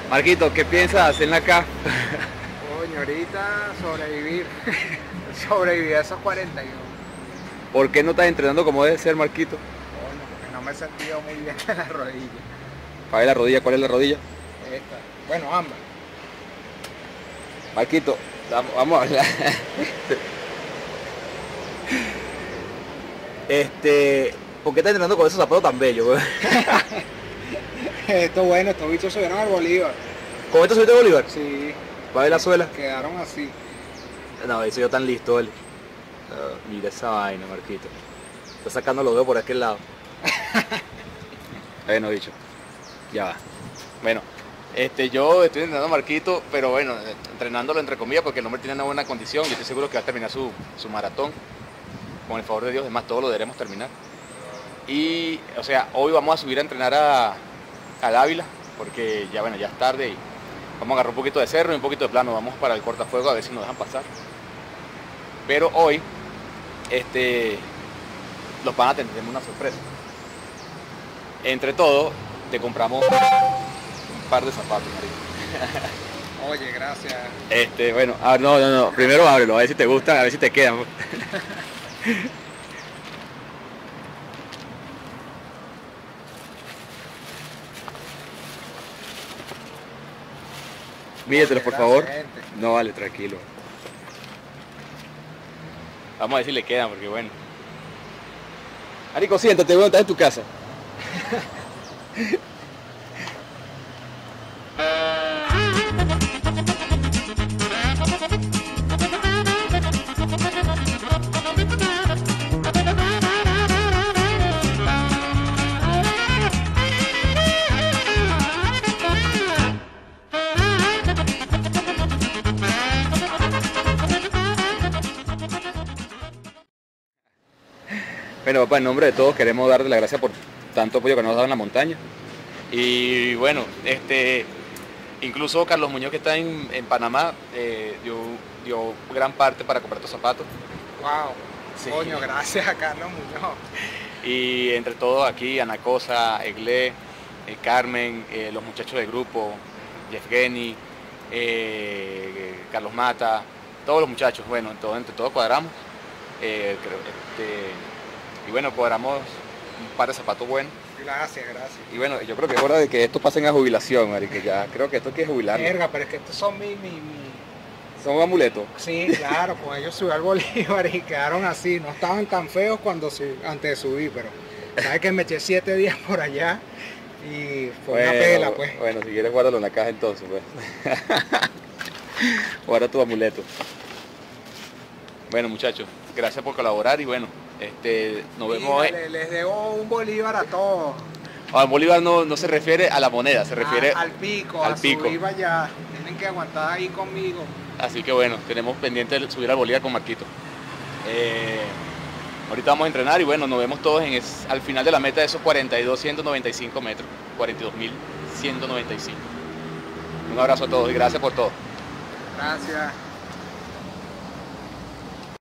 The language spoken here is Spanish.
Marquito, ¿qué piensas hacer en la CAF? Coño, ahorita sobrevivir. Sobrevivir a esos 41. ¿Por qué no estás entrenando como debe ser, Marquito? Coño, porque no me he sentido muy bien en la rodilla. Para ver la rodilla, ¿cuál es la rodilla? Esta. Bueno, ambas. Marquito, vamos a hablar. ¿Por qué estás entrenando con esos zapatos tan bellos, güey? Esto bueno, estos bichos subieron al Bolívar. ¿Con estos soy de Bolívar? Sí, ¿Va a ver la suela? quedaron así. No, eso yo tan listo, ¿vale? Mira esa vaina, Marquito. Está sacando los dedos por aquel lado. Bueno, bicho. Ya va. Bueno, yo estoy entrenando a Marquito, pero bueno, entrenándolo entre comillas porque el hombre tiene una buena condición y estoy seguro que va a terminar su maratón. Con el favor de Dios, además todos lo deberemos terminar. Y, o sea, hoy vamos a subir a entrenar al Ávila, porque ya, bueno, ya es tarde y vamos a agarrar un poquito de cerro y un poquito de plano. Vamos para el cortafuego a ver si nos dejan pasar. Pero hoy, los panas tendremos una sorpresa. Entre todo, te compramos un par de zapatos, marico. Oye, gracias. Bueno, no. Primero ábrelo, a ver si te gustan, a ver si te quedan. Mídetelos, por favor. Gracias, gente. No, vale, tranquilo. Vamos a ver si le quedan, porque bueno. Marico, siéntate, voy a estar en tu casa. Bueno, papá, en nombre de todos queremos darle las gracias por tanto apoyo que nos has dado en la montaña. Y bueno, incluso Carlos Muñoz, que está en Panamá, dio gran parte para comprar tus zapatos. Wow. Sí. Coño, gracias a Carlos Muñoz. Y entre todos aquí, Ana Cosa, Eglé, Carmen, los muchachos del grupo, Yevgeny, Carlos Mata, todos los muchachos, bueno, entre todos cuadramos. Y bueno, cuadramos un par de zapatos buenos. Gracias. Y bueno, yo creo que es hora de que estos pasen a jubilación, marica, ya creo que esto hay que jubilarlo. Verga, pero es que estos son Son amuletos. Sí, claro, pues ellos subieron al Bolívar y quedaron así. No estaban tan feos antes de subir, pero sabes que me eché 7 días por allá y fue una pela, pues. Bueno, si quieres guárdalo en la caja entonces, pues. Guarda tu amuleto. Bueno, muchachos, gracias por colaborar y bueno, nos vemos. Les debo un Bolívar a todos. El Bolívar no se refiere a la moneda, se refiere al pico, al a pico. subir para allá. Tienen que aguantar ahí conmigo. Así que bueno, tenemos pendiente de subir al Bolívar con Marquito. Ahorita vamos a entrenar y bueno, nos vemos todos al final de la meta de esos 42.195 metros. 42.195. Un abrazo a todos y gracias por todo. Gracias.